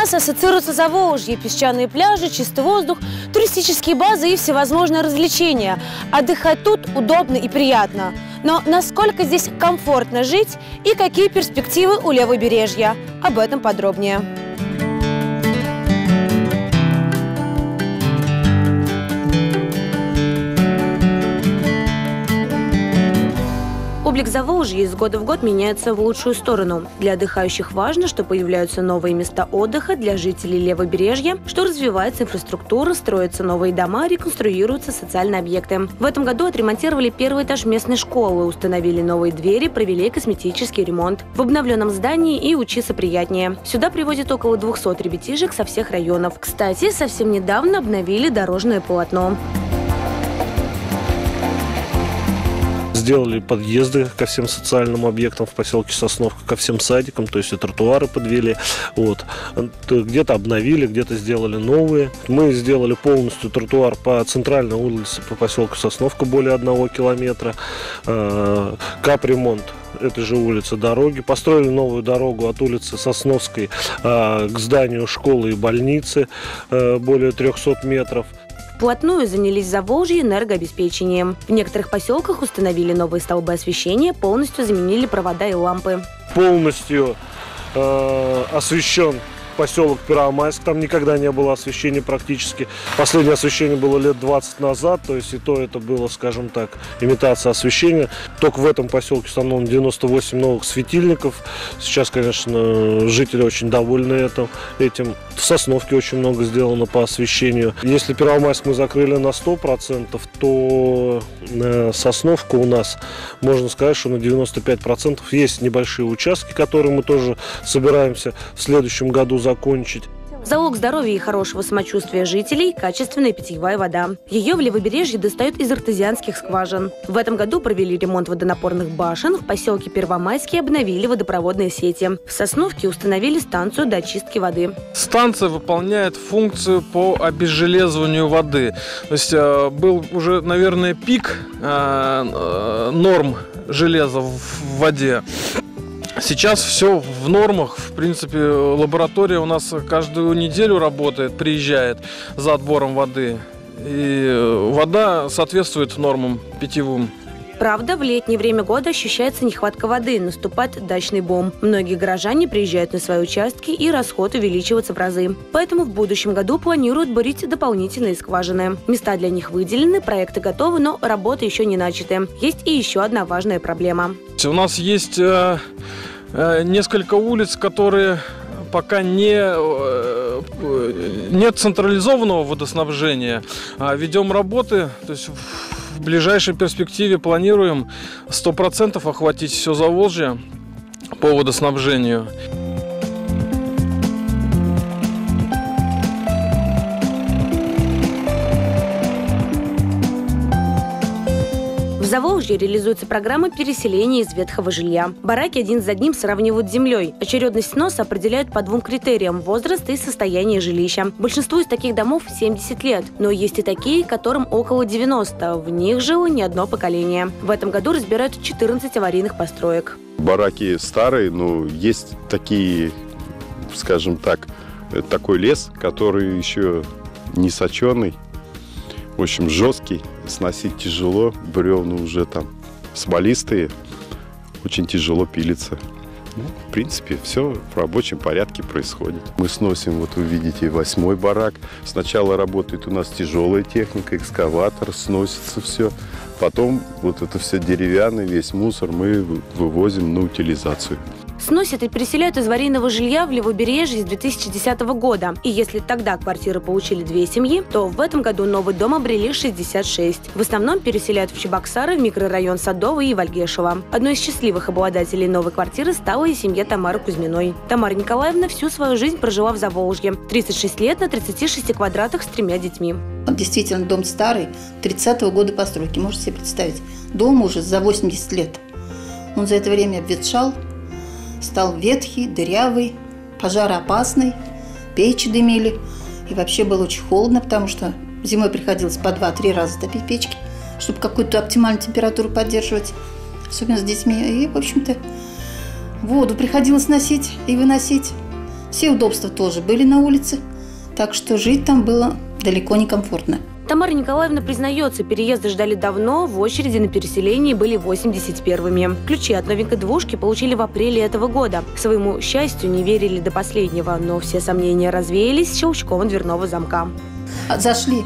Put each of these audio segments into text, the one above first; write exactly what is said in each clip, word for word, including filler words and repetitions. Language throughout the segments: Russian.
нас ассоциируется Заволжье, песчаные пляжи, чистый воздух, туристические базы и всевозможные развлечения. Отдыхать тут удобно и приятно. Но насколько здесь комфортно жить и какие перспективы у левобережья? Об этом подробнее. Облик Заволжья из года в год меняется в лучшую сторону. Для отдыхающих важно, что появляются новые места отдыха для жителей левобережья, что развивается инфраструктура, строятся новые дома, реконструируются социальные объекты. В этом году отремонтировали первый этаж местной школы, установили новые двери, провели косметический ремонт. В обновленном здании и учиться приятнее. Сюда привозят около двухсот ребятишек со всех районов. Кстати, совсем недавно обновили дорожное полотно. Сделали подъезды ко всем социальным объектам в поселке Сосновка, ко всем садикам, то есть и тротуары подвели. Вот. Где-то обновили, где-то сделали новые. Мы сделали полностью тротуар по центральной улице по поселку Сосновка, более одного километра. Капремонт этой же улицы дороги. Построили новую дорогу от улицы Сосновской к зданию школы и больницы, более трёхсот метров. Вплотную занялись Заволжье энергообеспечением. В некоторых поселках установили новые столбы освещения, полностью заменили провода и лампы. Полностью э, освещен поселок Первомайск. Там никогда не было освещения практически. Последнее освещение было лет двадцать назад, то есть и то это было, скажем так, имитация освещения. Только в этом поселке установлено девяносто восемь новых светильников. Сейчас, конечно, жители очень довольны этим. этим. В Сосновке очень много сделано по освещению. Если Первомайск мы закрыли на сто процентов, то Сосновка у нас, можно сказать, что на девяносто пять процентов есть небольшие участки, которые мы тоже собираемся в следующем году закончить. Залог здоровья и хорошего самочувствия жителей – качественная питьевая вода. Ее в левобережье достают из артезианских скважин. В этом году провели ремонт водонапорных башен, в поселке Первомайске обновили водопроводные сети. В Сосновке установили станцию до очистки воды. Станция выполняет функцию по обезжелезыванию воды. То есть э, был уже, наверное, пик э, э, норм железа в воде. Сейчас все в нормах. В принципе, лаборатория у нас каждую неделю работает, приезжает за отбором воды. И вода соответствует нормам питьевым. Правда, в летнее время года ощущается нехватка воды, наступает дачный бум. Многие горожане приезжают на свои участки, и расход увеличивается в разы. Поэтому в будущем году планируют бурить дополнительные скважины. Места для них выделены, проекты готовы, но работы еще не начаты. Есть и еще одна важная проблема. У нас есть э, э, несколько улиц, которые пока не, э, нет централизованного водоснабжения. А ведем работы, то есть в ближайшей перспективе планируем сто процентов охватить все Заволжье по водоснабжению. В Заволжье реализуется программа переселения из ветхого жилья. Бараки один за одним сравнивают с землей. Очередность сноса определяют по двум критериям – возраст и состояние жилища. Большинству из таких домов семьдесят лет, но есть и такие, которым около девяноста. В них жило не одно поколение. В этом году разбирают четырнадцать аварийных построек. Бараки старые, но есть такие, скажем так, такой лес, который еще не соченый. В общем, жесткий, сносить тяжело, бревна уже там смолистые, очень тяжело пилится. Ну, в принципе, все в рабочем порядке происходит. Мы сносим, вот вы видите, восьмой барак. Сначала работает у нас тяжелая техника, экскаватор, сносится все. Потом вот это все деревянное, весь мусор мы вывозим на утилизацию. Сносят и переселяют из аварийного жилья в левобережье с две тысячи десятого года. И если тогда квартиры получили две семьи, то в этом году новый дом обрели шестьдесят шесть. В основном переселяют в Чебоксары, в микрорайон Садовый и Вальгешево. Одной из счастливых обладателей новой квартиры стала и семья Тамары Кузьминой. Тамара Николаевна всю свою жизнь прожила в Заволжье. тридцать шесть лет на тридцати шести квадратах с тремя детьми. Действительно, дом старый, тридцатого года постройки. Можете себе представить, дом уже за восемьдесят лет. Он за это время обветшал, стал ветхий, дырявый, пожароопасный, печи дымили. И вообще было очень холодно, потому что зимой приходилось по два-три раза топить печки, чтобы какую-то оптимальную температуру поддерживать, особенно с детьми. И, в общем-то, воду приходилось носить и выносить. Все удобства тоже были на улице, так что жить там было далеко не комфортно. Тамара Николаевна признается, переезда ждали давно, в очереди на переселение были восемьдесят первыми. Ключи от новенькой двушки получили в апреле этого года. К своему счастью, не верили до последнего, но все сомнения развеялись щелчком дверного замка. Зашли.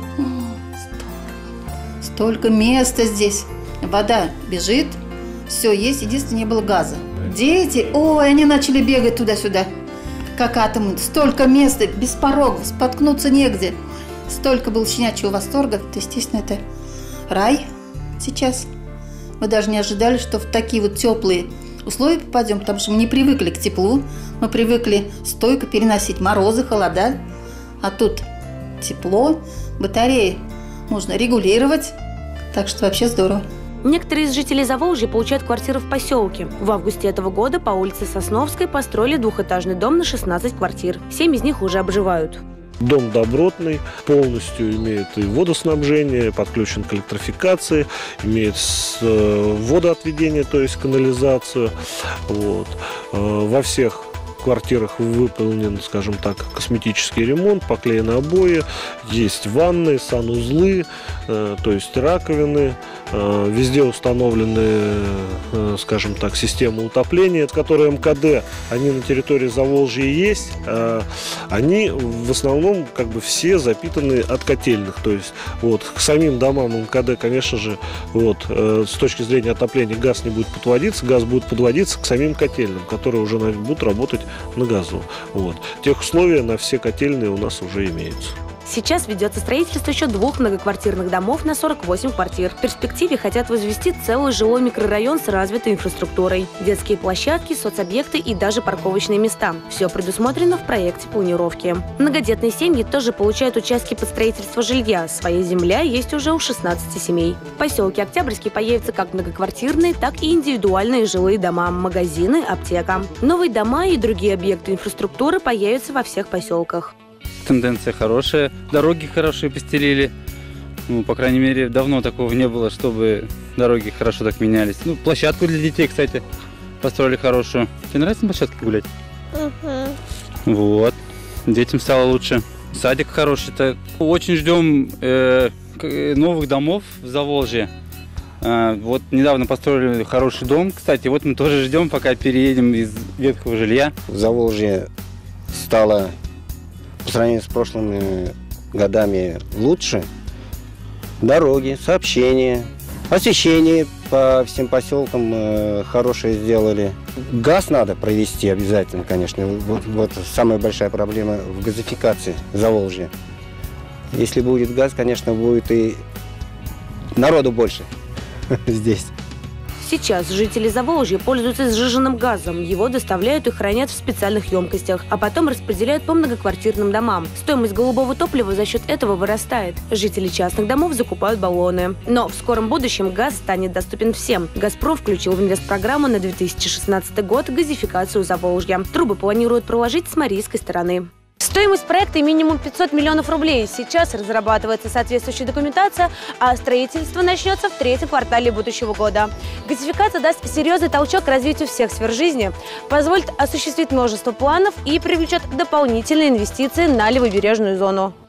Столько места здесь. Вода бежит, все есть, единственное, не было газа. Дети, ой, они начали бегать туда-сюда, как атомы. Столько места, без порогов, споткнуться негде. Столько было щенячьего восторга. Это, естественно, это рай сейчас. Мы даже не ожидали, что в такие вот теплые условия попадем, потому что мы не привыкли к теплу. Мы привыкли стойко переносить морозы, холода. А тут тепло, батареи можно регулировать. Так что вообще здорово. Некоторые из жителей Заволжья получают квартиры в поселке. В августе этого года по улице Сосновской построили двухэтажный дом на шестнадцать квартир. Семь из них уже обживают. Дом добротный, полностью имеет и водоснабжение, подключен к электрификации, имеет водоотведение, то есть канализацию. Вот. Во всех квартирах выполнен, скажем так, косметический ремонт, поклеены обои, есть ванны, санузлы, э, то есть раковины, э, везде установлены, э, скажем так, системы утопления, которые эм ка дэ, они на территории Заволжья есть, э, они в основном как бы все запитаны от котельных, то есть вот к самим домам эм ка дэ, конечно же, вот э, с точки зрения отопления газ не будет подводиться, газ будет подводиться к самим котельным, которые уже будут работать на газу. Вот. Тех условия на все котельные у нас уже имеются. Сейчас ведется строительство еще двух многоквартирных домов на сорок восемь квартир. В перспективе хотят возвести целый жилой микрорайон с развитой инфраструктурой. Детские площадки, соцобъекты и даже парковочные места. Все предусмотрено в проекте планировки. Многодетные семьи тоже получают участки под строительство жилья. Своя земля есть уже у шестнадцати семей. В поселке Октябрьский появятся как многоквартирные, так и индивидуальные жилые дома, магазины, аптека. Новые дома и другие объекты инфраструктуры появятся во всех поселках. Тенденция хорошая, дороги хорошие постелили. Ну, по крайней мере, давно такого не было, чтобы дороги хорошо так менялись. Ну, площадку для детей, кстати, построили хорошую. Тебе нравится на площадке гулять? Угу. Вот. Детям стало лучше. Садик хороший-то. Очень ждем э, новых домов в Заволжье. Э, вот недавно построили хороший дом. Кстати, вот мы тоже ждем, пока переедем из ветхого жилья. Заволжье стало по сравнению с прошлыми годами лучше. Дороги, сообщения, освещение по всем поселкам э, хорошее сделали. Газ надо провести обязательно, конечно. Вот, вот самая большая проблема в газификации Заволжья. Если будет газ, конечно, будет и народу больше здесь. Сейчас жители Заволжья пользуются сжиженным газом. Его доставляют и хранят в специальных емкостях, а потом распределяют по многоквартирным домам. Стоимость голубого топлива за счет этого вырастает. Жители частных домов закупают баллоны. Но в скором будущем газ станет доступен всем. «Газпром» включил в инвестпрограмму на две тысячи шестнадцатый год газификацию Заволжья. Трубы планируют проложить с марийской стороны. Стоимость проекта минимум пятьсот миллионов рублей. Сейчас разрабатывается соответствующая документация, а строительство начнется в третьем квартале будущего года. Газификация даст серьезный толчок к развитию всех сфер жизни, позволит осуществить множество планов и привлечет дополнительные инвестиции на левобережную зону.